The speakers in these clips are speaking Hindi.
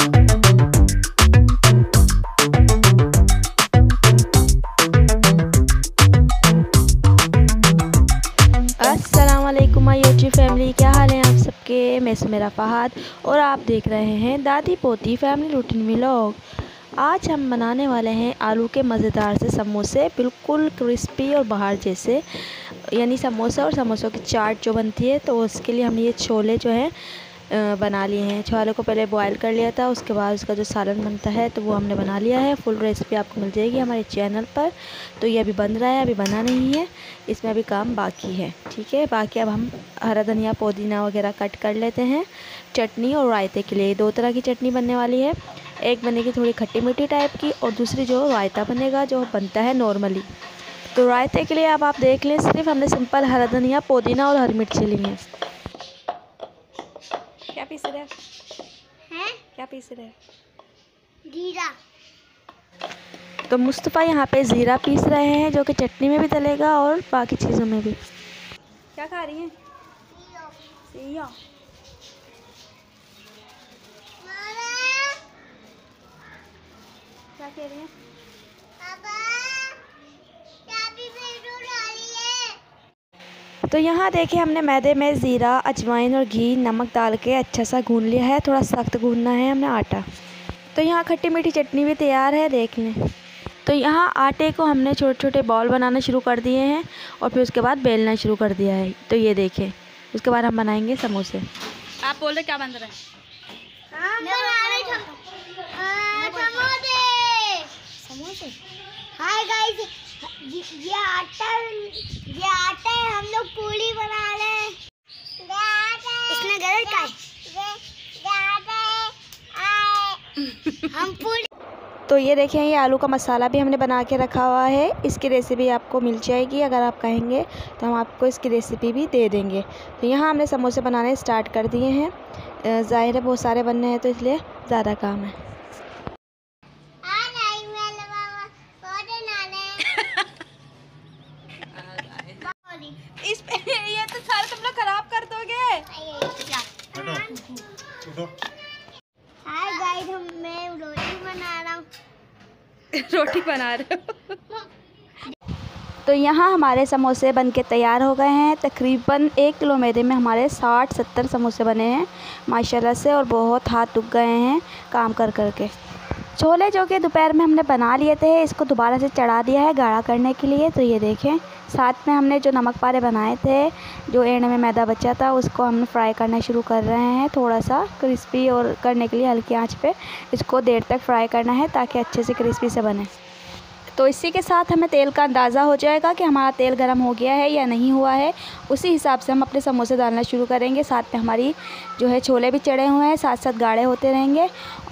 अस्सलाम वालेकुम माय यूट्यूब फैमिली, क्या हाल है आप सबके। मैं सुमेरा फ़हाद और आप देख रहे हैं दादी पोती फैमिली रूटीन व्लॉग। आज हम बनाने वाले हैं आलू के मज़ेदार से समोसे, बिल्कुल क्रिस्पी और बाहर जैसे, यानी समोसा और समोसों की चाट जो बनती है। तो उसके लिए हमने ये छोले जो हैं बना लिए हैं। छोले को पहले बॉयल कर लिया था, उसके बाद उसका जो सालन बनता है तो वो हमने बना लिया है। फुल रेसिपी आपको मिल जाएगी हमारे चैनल पर। तो ये अभी बन रहा है, अभी बना नहीं है, इसमें अभी काम बाकी है। ठीक है, बाकी अब हम हरा धनिया पुदीना वगैरह कट कर लेते हैं चटनी और रायते के लिए। 2 तरह की चटनी बनने वाली है, एक बनेगी थोड़ी खट्टी मीठी टाइप की और दूसरी जो रायता बनेगा जो बनता है नॉर्मली। तो रायते के लिए अब आप देख लें, सिर्फ हमने सिंपल हरा धनिया पुदीना और हरी मिर्ची ली है। क्या पीस रहे हैं? क्या पीस रहे हैं? जीरा। तो मुस्तफ़ा यहाँ पे ज़ीरा पीस रहे हैं, जो कि चटनी में भी डलेगा और बाकी चीज़ों में भी। क्या खा रही हैं? सेव। क्या कह रही हैं? तो यहाँ देखिए, हमने मैदे में ज़ीरा, अजवाइन और घी, नमक डाल के अच्छा सा गूंद लिया है। थोड़ा सख्त गूंदना है हमने आटा। तो यहाँ खट्टी मीठी चटनी भी तैयार है, देख लें। तो यहाँ आटे को हमने छोटे छोटे बॉल बनाना शुरू कर दिए हैं और फिर उसके बाद बेलना शुरू कर दिया है। तो ये देखें, उसके बाद हम बनाएंगे समोसे। आप बोल रहे क्या बन रहा है? समोसे। हाय गाइस, ये आटा है, हम लोग पूरी बना रहे हैं। इसमें गलत का है। हम पूरी। तो ये देखें, ये आलू का मसाला भी हमने बना के रखा हुआ है। इसकी रेसिपी आपको मिल जाएगी, अगर आप कहेंगे तो हम आपको इसकी रेसिपी भी दे देंगे। तो यहाँ हमने समोसे बनाने स्टार्ट कर दिए हैं। ज़ाहिर है बहुत सारे बनने हैं तो इसलिए ज़्यादा काम है। इस पे ये तो सारा तुम लोग खराब कर दोगे। हाय गाइस, मैं रोटी बना रहा हूँ। रोटी बना रहे हो? तो यहाँ हमारे समोसे बनके तैयार हो गए हैं। तकरीबन 1 किलो मैदे में हमारे 60-70 समोसे बने हैं माशाल्लाह से, और बहुत हाथ दुख गए हैं काम कर कर के। छोले जो कि दोपहर में हमने बना लिए थे, इसको दोबारा से चढ़ा दिया है गाढ़ा करने के लिए। तो ये देखें, साथ में हमने जो नमक पारे बनाए थे, जो एंड में मैदा बचा था, उसको हम फ्राई करना शुरू कर रहे हैं। थोड़ा सा क्रिस्पी और करने के लिए हल्की आंच पे इसको देर तक फ्राई करना है ताकि अच्छे से क्रिस्पी से बने। तो इसी के साथ हमें तेल का अंदाज़ा हो जाएगा कि हमारा तेल गर्म हो गया है या नहीं हुआ है। उसी हिसाब से हम अपने समोसे डालना शुरू करेंगे। साथ में हमारी जो है छोले भी चढ़े हुए हैं, साथ साथ गाढ़े होते रहेंगे।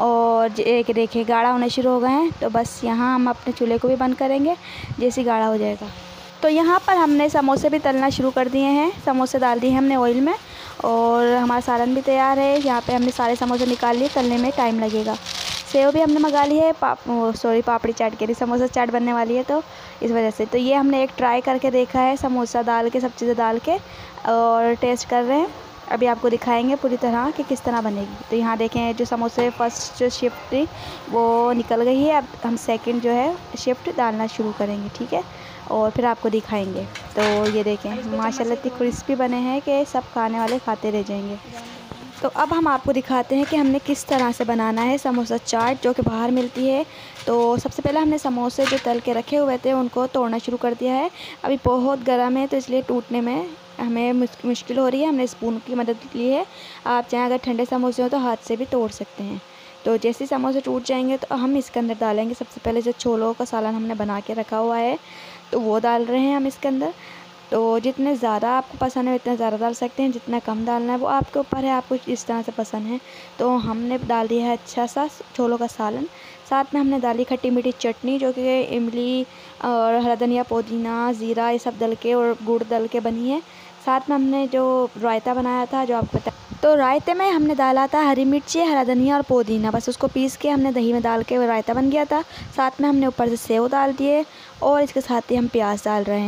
और एक देखिए गाढ़ा होने शुरू हो गए हैं। तो बस यहाँ हम अपने चूल्हे को भी बंद करेंगे जैसे गाढ़ा हो जाएगा। तो यहाँ पर हमने समोसे भी तलना शुरू कर दिए हैं। समोसे डाल दिए हमने ऑयल में और हमारा सालन भी तैयार है। यहाँ पे हमने सारे समोसे निकाल लिए, तलने में टाइम लगेगा। सेव भी हमने मंगा ली है, पापड़ी चाट के लिए, समोसा चाट बनने वाली है तो इस वजह से। तो ये हमने एक ट्राई करके देखा है, समोसा डाल के, सब चीज़ें डाल के, और टेस्ट कर रहे हैं। अभी आपको दिखाएंगे पूरी तरह कि किस तरह बनेगी। तो यहाँ देखें, जो समोसे फर्स्ट जो शिफ्ट थी वो निकल गई है। अब हम सेकंड जो है शिफ्ट डालना शुरू करेंगे, ठीक है, और फिर आपको दिखाएंगे। तो ये देखें, माशाल्लाह इतनी क्रिस्पी बने हैं कि सब खाने वाले खाते रह जाएंगे। तो अब हम आपको दिखाते हैं कि हमने किस तरह से बनाना है समोसा चाट, जो कि बाहर मिलती है। तो सबसे पहले हमने समोसे जो तल के रखे हुए थे उनको तोड़ना शुरू कर दिया है। अभी बहुत गर्म है तो इसलिए टूटने में हमें मुश्किल हो रही है। हमने स्पून की मदद ली है। आप चाहें अगर ठंडे समोसे हो तो हाथ से भी तोड़ सकते हैं। तो जैसे समोसे टूट जाएंगे तो हम इसके अंदर डालेंगे सबसे पहले जो छोलों का सालन हमने बना के रखा हुआ है, तो वो डाल रहे हैं हम इसके अंदर। तो जितने ज़्यादा आपको पसंद है उतने ज़्यादा डाल सकते हैं, जितना कम डालना है वो आपके ऊपर है, आपको इस तरह से पसंद है। तो हमने डाल दिया है अच्छा सा छोलों का सालन। साथ में हमने डाली खट्टी मीठी चटनी, जो कि इमली और हरा धनिया पुदीना ज़ीरा ये सब डल के और गुड़ डल के बनी है। साथ में हमने जो रायता बनाया था, जो आपको पता, तो रायते में हमने डाला था हरी मिर्ची, हरा धनिया और पुदीना, बस उसको पीस के हमने दही में डाल के रायता बन गया था। साथ में हमने ऊपर से सेव डाल दिए और इसके साथ ही हम प्याज डाल रहे हैं।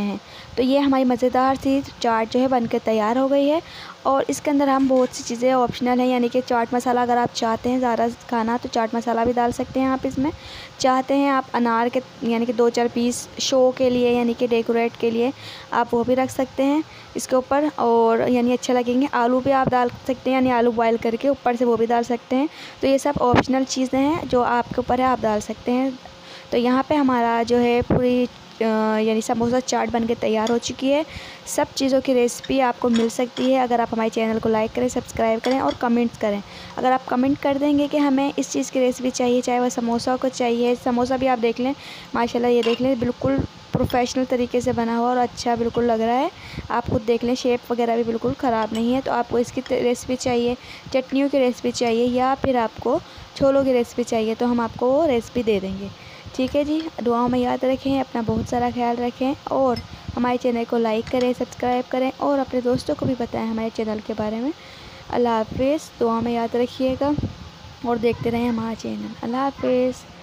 तो ये हमारी मज़ेदार सी चाट जो है बनकर तैयार हो गई है। और इसके अंदर हम बहुत सी चीज़ें ऑप्शनल हैं, यानी कि चाट मसाला अगर आप चाहते हैं ज़्यादा खाना तो चाट मसाला भी डाल सकते हैं आप इसमें। चाहते हैं आप अनार के यानी कि 2-4 पीस शो के लिए यानी कि डेकोरेट के लिए आप वो भी रख सकते हैं इसके ऊपर, और यानी अच्छे लगेंगे। आलू भी आप डाल सकते हैं, यानी आलू बॉयल करके ऊपर से वो भी डाल सकते हैं। तो ये सब ऑप्शनल चीज़ें हैं जो आपके ऊपर है, आप डाल सकते हैं। तो यहाँ पे हमारा जो है पूरी यानी समोसा चाट बनके तैयार हो चुकी है। सब चीज़ों की रेसिपी आपको मिल सकती है अगर आप हमारे चैनल को लाइक करें, सब्सक्राइब करें और कमेंट्स करें। अगर आप कमेंट कर देंगे कि हमें इस चीज़ की रेसिपी चाहिए, चाहे वह समोसा को चाहिए, समोसा भी आप देख लें माशाल्लाह, ये देख लें बिल्कुल प्रोफेशनल तरीके से बना हुआ और अच्छा बिल्कुल लग रहा है। आप खुद देख लें, शेप वगैरह भी बिल्कुल ख़राब नहीं है। तो आपको इसकी रेसिपी चाहिए, चटनियों की रेसिपी चाहिए या फिर आपको छोलों की रेसिपी चाहिए तो हम आपको वो रेसिपी दे देंगे। ठीक है जी, दुआओं में याद रखें, अपना बहुत सारा ख्याल रखें और हमारे चैनल को लाइक करें, सब्सक्राइब करें और अपने दोस्तों को भी बताएं हमारे चैनल के बारे में। अल्लाह हाफ़िज़, दुआ में याद रखिएगा और देखते रहें हमारा चैनल। अल्लाह हाफ़िज़।